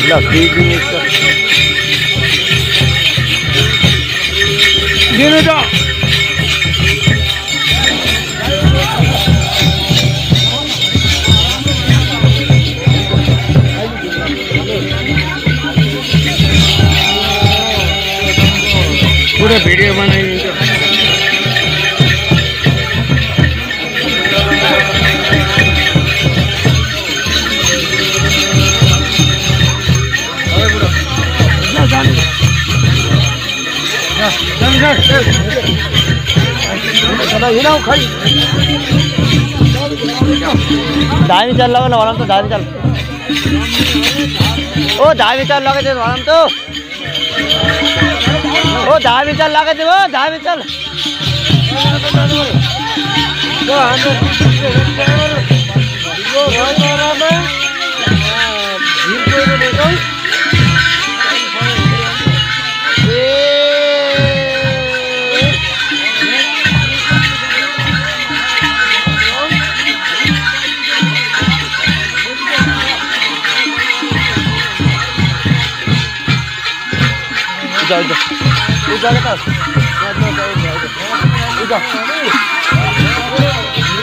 ल बिजनेस दिनु त पूरा भिडियो बनाइदिन्छ धामी चाल लगा भनौँ त धामी चाल ओ धामी चाल लगाइदियो भनौँ त ओ धामी चाल लगाइदियो धामी चाल उजा